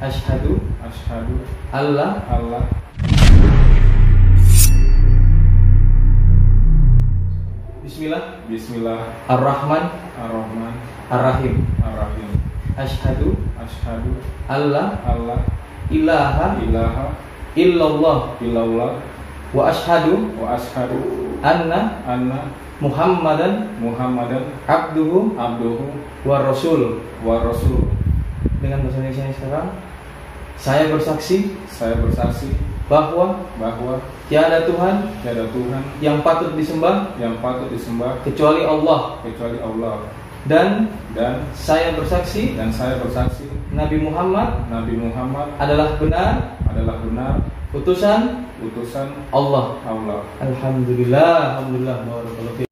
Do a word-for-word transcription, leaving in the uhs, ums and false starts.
Asyhadu Asyhadu alla alla Bismillah Bismillah Ar-Rahman Ar-Rahman Ar-Rahim. Ar-Rahim. Asyhadu Asyhadu alla alla ilaha ilaha illallah illallah wa asyhadu wa asyhadu anna anna Muhammadan Muhammadan abduhu abduhu wa rasul. wa rasul. Dengan bahasa Indonesia sekarang, saya bersaksi Saya bersaksi bahwa bahwa tiada Tuhan tiada Tuhan yang patut disembah yang patut disembah kecuali Allah, kecuali Allah, dan dan saya bersaksi dan saya bersaksi Nabi Muhammad Nabi Muhammad adalah benar adalah benar utusan utusan Allah. Allah. Alhamdulillah, alhamdulillah, barakallahu fiik.